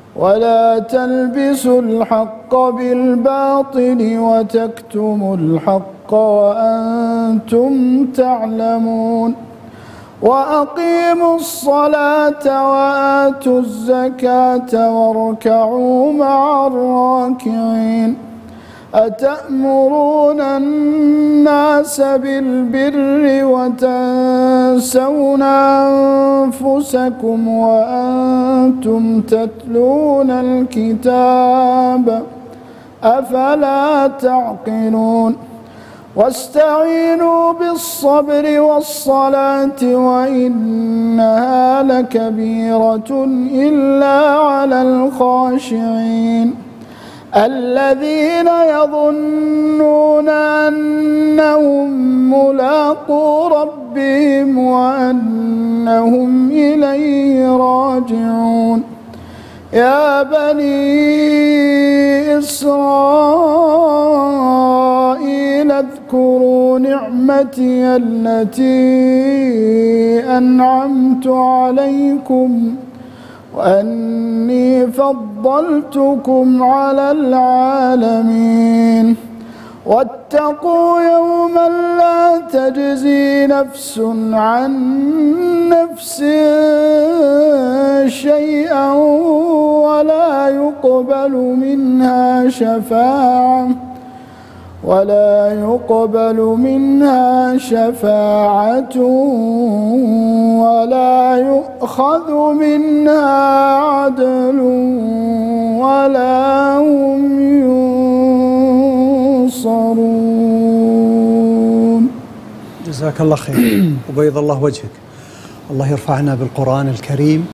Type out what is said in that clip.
ولا تلبسوا الحق بالباطل وتكتموا الحق وأنتم تعلمون وأقيموا الصلاة وآتوا الزكاة واركعوا مع الراكعين أتأمرون الناس بالبر وتنسون أنفسكم وأنتم تتلون الكتاب أفلا تعقلون واستعينوا بالصبر والصلاة وإنها لكبيرة إلا على الخاشعين الذين يظنون أنهم ملاقو ربهم وأنهم إليه راجعون يا بني إسرائيل اذكروا نعمتي التي أنعمت عليكم وأني فضلتكم على العالمين واتقوا يوما لا تجزي نفس عن نفس شيئا ولا يقبل منها شفاعة ولا يؤخذ منها عدل ولا هم ينصرون. جزاك الله خير وبيض الله وجهك. الله يرفعنا بالقرآن الكريم.